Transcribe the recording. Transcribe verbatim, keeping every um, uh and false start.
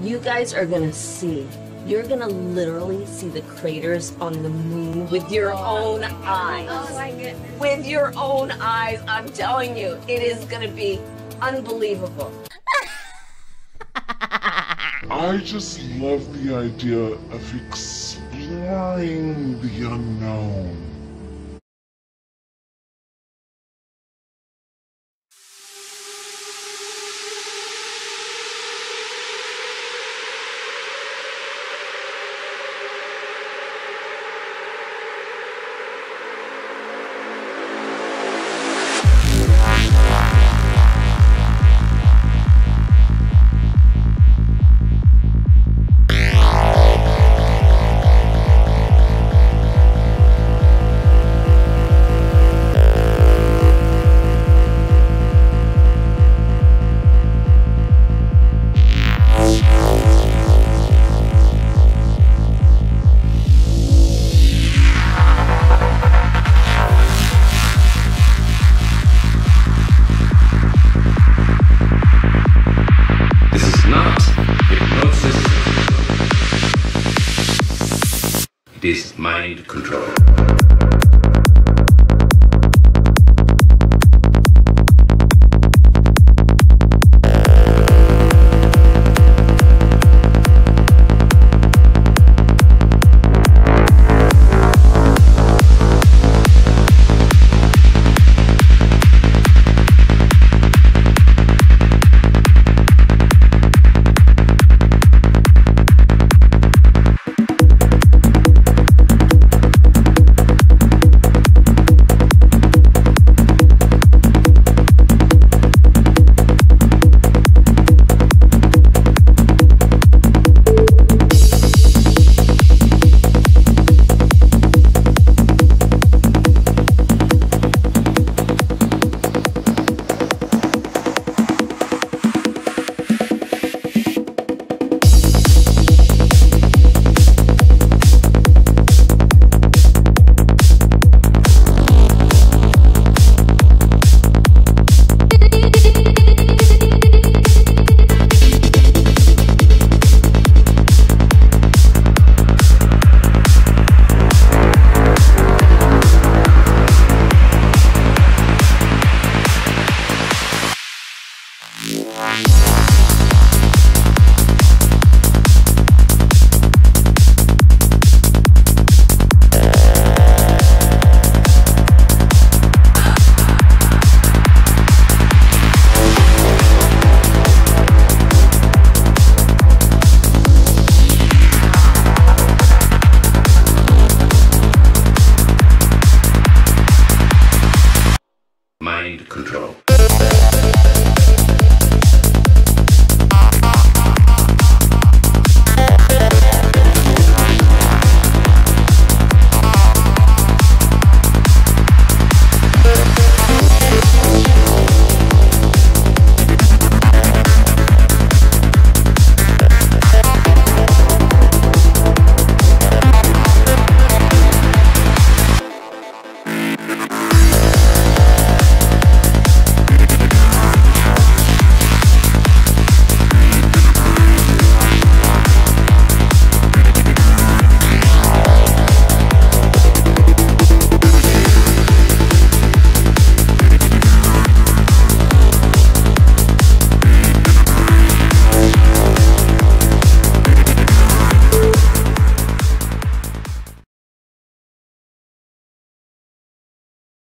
You guys are gonna see. You're gonna literally see the craters on the moon with your own eyes. Oh my goodness. With your own eyes, I'm telling you, it is gonna be unbelievable. I just love the idea of exploring the unknown. It is mind control.